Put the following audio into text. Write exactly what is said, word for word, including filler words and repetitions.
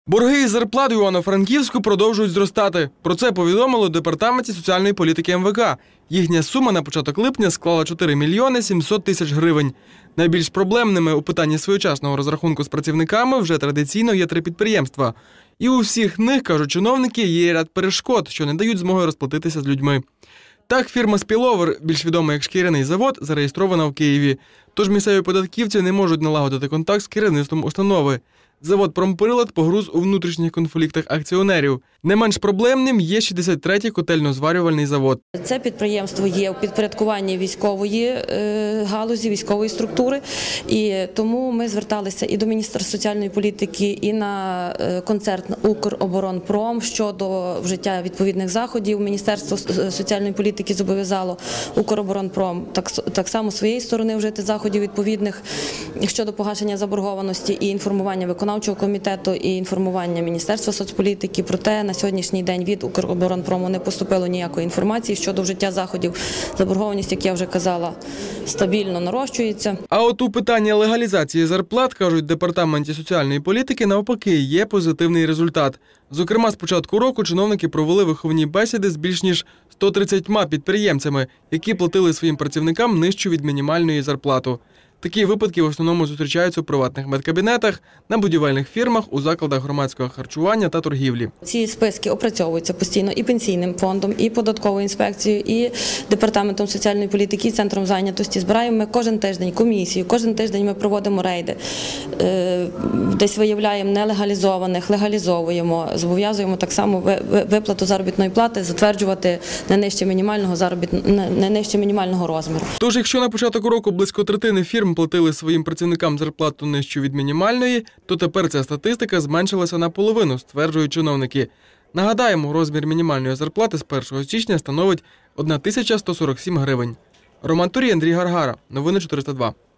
Борги із зарплат у Івано-Франківську продовжують зростати. Про це повідомили у Департаменті соціальної політики ем ве ка. Їхня сума на початок липня склала чотири мільйони сімсот тисяч гривень. Найбільш проблемними у питанні своєчасного розрахунку з працівниками вже традиційно є три підприємства. І у всіх них, кажуть чиновники, є ряд перешкод, що не дають змоги розплатитися з людьми. Так, фірма «Спіловер», більш відома як шкіряний завод, зареєстрована в Києві. Тож місцеві податківці не можуть налагодити контакт з керівництвом установи. Завод «Промприлад» погруз у внутрішніх конфліктах акціонерів. Не менш проблемним є шістдесят третій котельно-зварювальний завод. Це підприємство є у підпорядкуванні військової галузі, військової структури. І тому ми зверталися і до Міністерства соціальної політики, і на концерн «Укроборонпром» щодо вжиття відповідних заходів. Міністерство соціальної політики зобов'язало «Укроборонпром» так, так само своєї сторони вжити заходів відповідних щодо погашення заборгованості і інформування виконавчого комітету і інформування Міністерства соцполітики. Проте на сьогоднішній день від «Укроборонпрому» не поступило ніякої інформації щодо вжиття заходів. Заборгованість, як я вже казала, стабільно нарощується. А от у питанні легалізації зарплат, кажуть в Департаменті соціальної політики, навпаки, є позитивний результат. Зокрема, з початку року чиновники провели виховні бесіди з більш ніж ста тридцятьма підприємцями, які платили своїм працівникам нижчу від мінімальної зарплати. Такі випадки в основному зустрічаються у приватних медкабінетах, на будівельних фірмах, у закладах громадського харчування та торгівлі. Ці списки опрацьовуються постійно і Пенсійним фондом, і Податковою інспекцією, і Департаментом соціальної політики, і Центром зайнятості. Збираємо ми кожен тиждень комісію, кожен тиждень ми проводимо рейди, десь виявляємо нелегалізованих, легалізовуємо, зобов'язуємо так само виплату заробітної плати затверджувати не нижче мінімального заробітного, не нижче мінімального розміру. Тож, якщо на початок року близько третини фірм платили своїм працівникам зарплату нижчу від мінімальної, то тепер ця статистика зменшилася наполовину, стверджують чиновники. Нагадаємо, розмір мінімальної зарплати з першого січня становить тисяча сто сорок сім гривень. Роман Турій, Андрій Гаргара. Новини чотириста два.